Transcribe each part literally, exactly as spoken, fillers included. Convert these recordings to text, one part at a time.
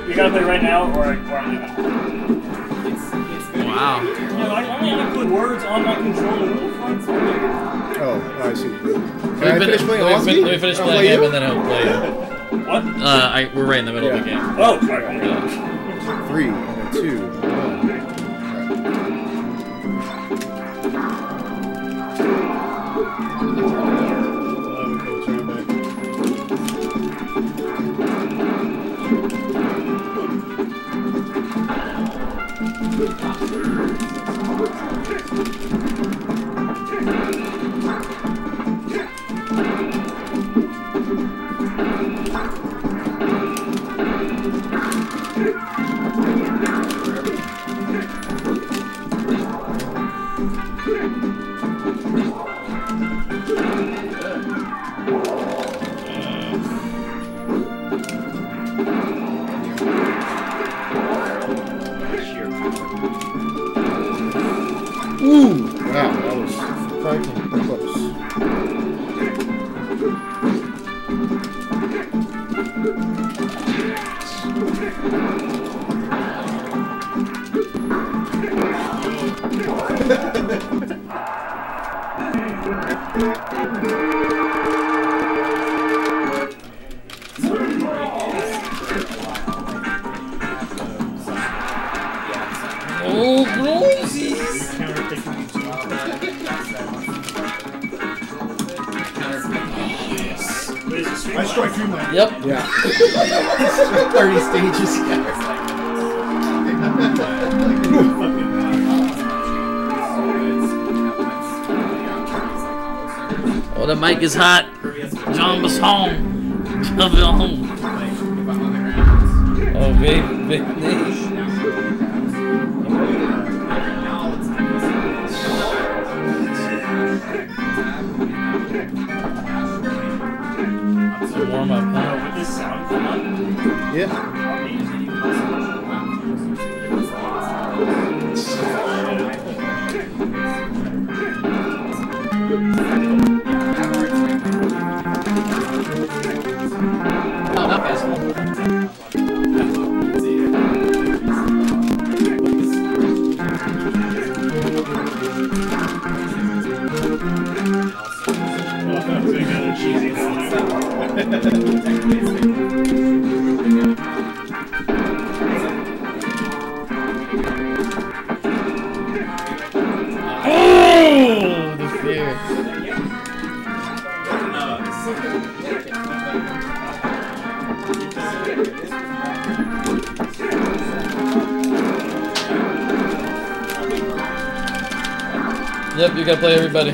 You gotta play right now, or, or I'm leaving. Wow. Yeah, I only have to put words on my controller. Oh, I see. Can Let I me finish playing let me, Onski? let me finish I'll playing play him, you? and then he'll play you. What? Uh, I, we're right in the middle Yeah. of the game. Oh, sorry. Yeah. Three, and a two, and a one. Ooh! Wow, that was surprisingly close. Oh, grossies! I strike through my. Yep. Yeah. thirty stages. Oh, the mic is hot. John was home. John was home. Oh, big, big niche. It's a warm up, huh? With this sound come on? Yeah. Oh, not fast. Oh, the fear. Yep, you gotta play everybody.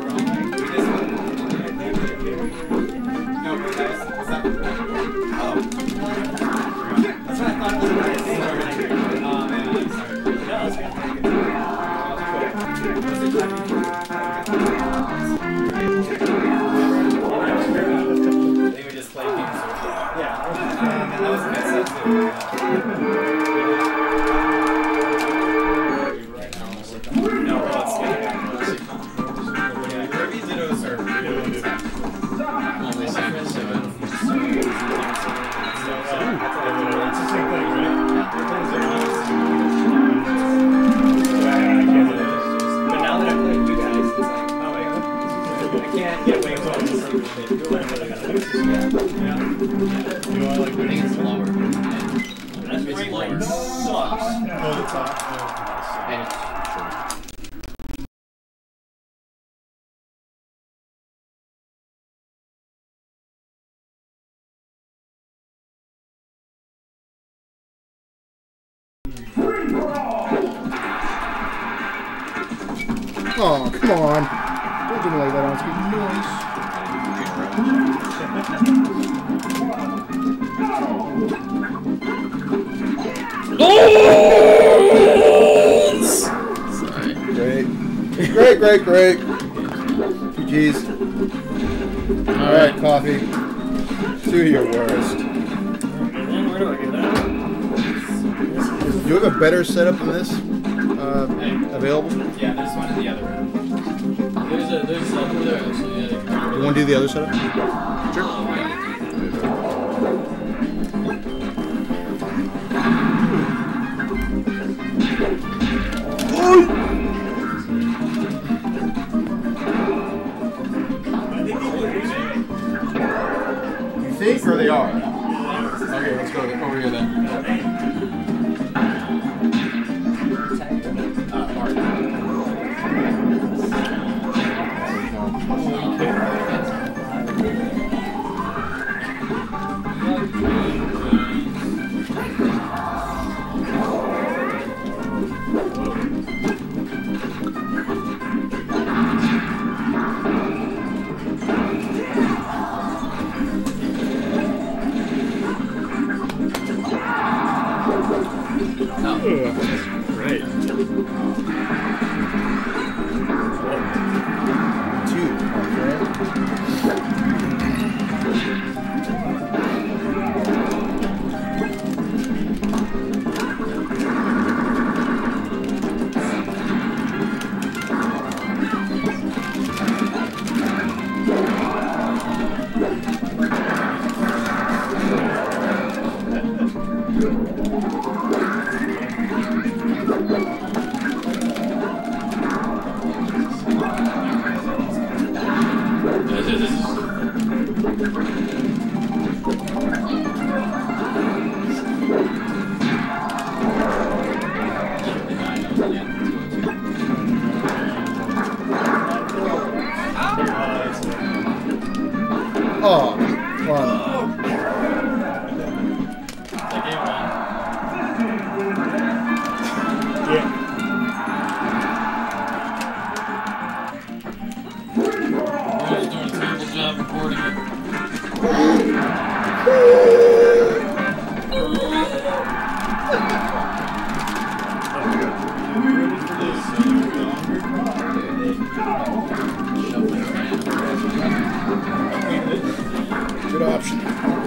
Oh, come on. Don't do me like that, Onski. Sorry. Great. Great, great, great. G G's. Alright, coffee. Do your worst. Where do I get that? Do you have a better setup than this? Uh, available? Yeah, there's one in the other room. There's a, there's some over there, actually. Yeah, You want to do the other setup? Sure. over here then. Uh, Mark. Right. Two. Oh, fun. Yeah. Roy's doing a terrible job recording it. Good option.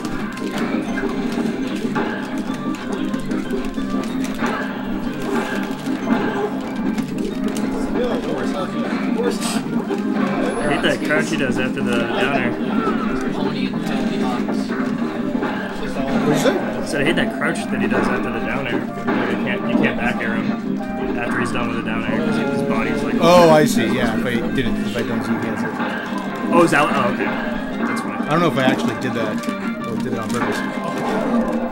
I hate that crouch he does after the downer. Pony and the Haus. What'd you say? I said I hate that crouch that he does after the downer. Like, you can't you can't back air him after he's done with the downer because his body's like. Oh, I see. Yeah, if I did it, if I don't see cancel. Oh, is that? Oh, okay. That's fine. I don't know if I actually did that or did it on purpose.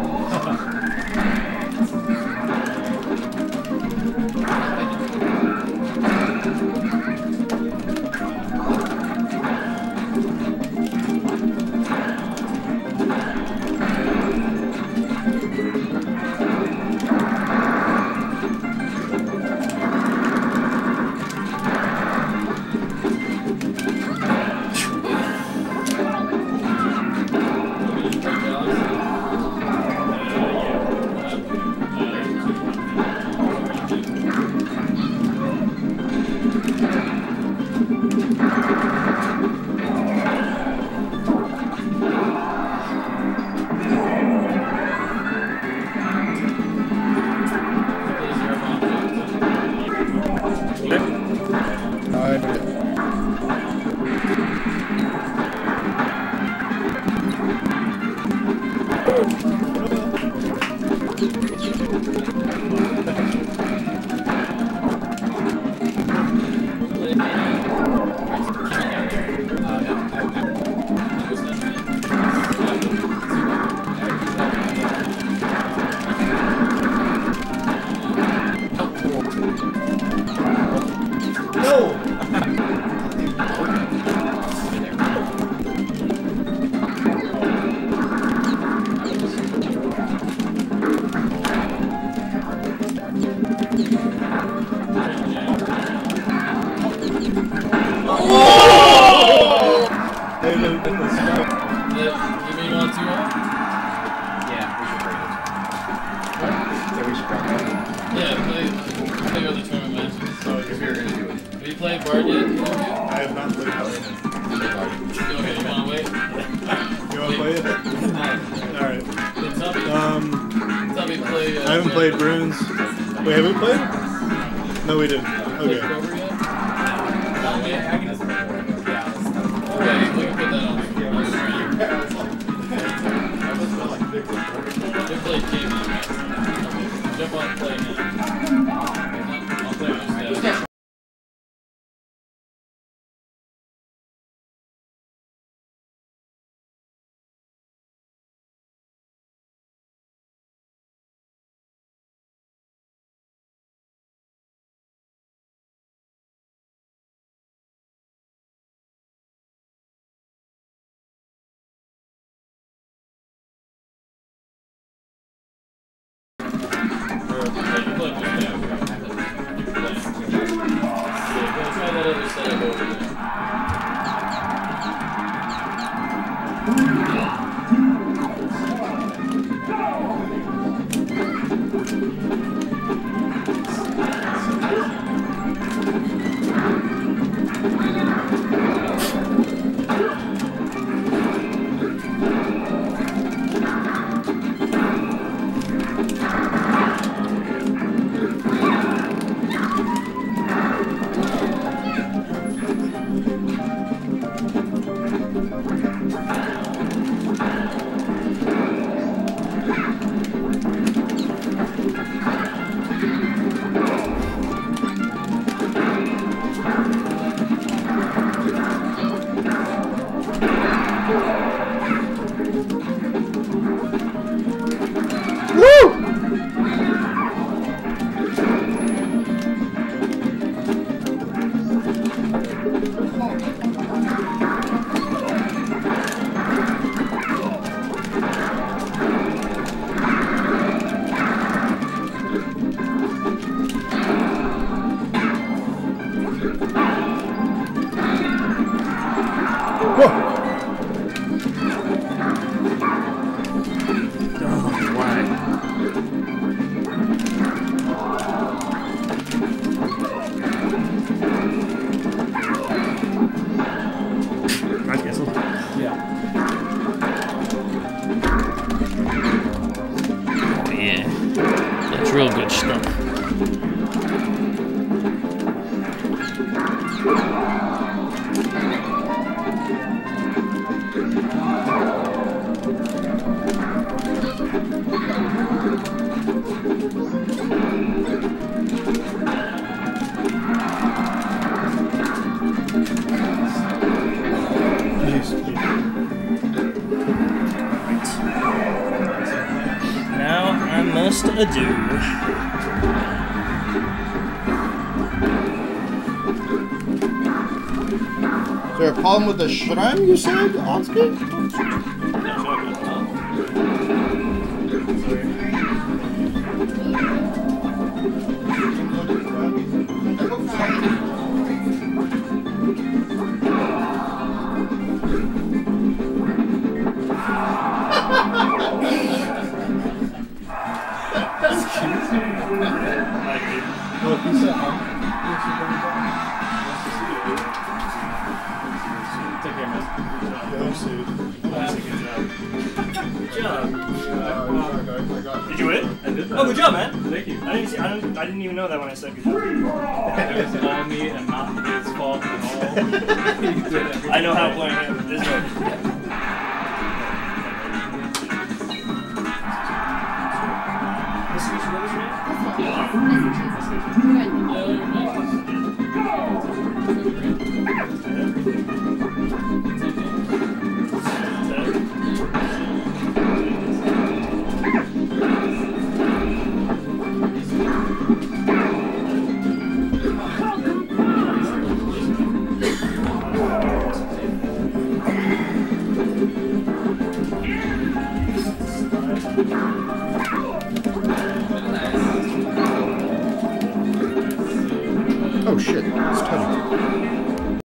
Bard yet? I have not played Bard. Okay, you wanna wait? You wanna play it? Alright. It's up. Um, It's up, we play, uh, I haven't played Runes. Wait, have we played? No, we didn't. Play Okay. Cobr yet? Not yet? Okay, we can put that on. We played Game On, right? Jump on and play now. I'll play with this guy. yeah. That's real good stuff. Now I must adieu. Is there a problem with the shrine you said, Onski? Look, he said, huh? Take care, man. Yeah, I'm sued. Good job. I got Did you win? I did that. Oh, good job, man. Thank you. I didn't, see, I, didn't, I didn't even know that when I said good job. It was all me and not his fault at all. He did everything I know how right. playing it is. Right. Oh shit, it's Tony.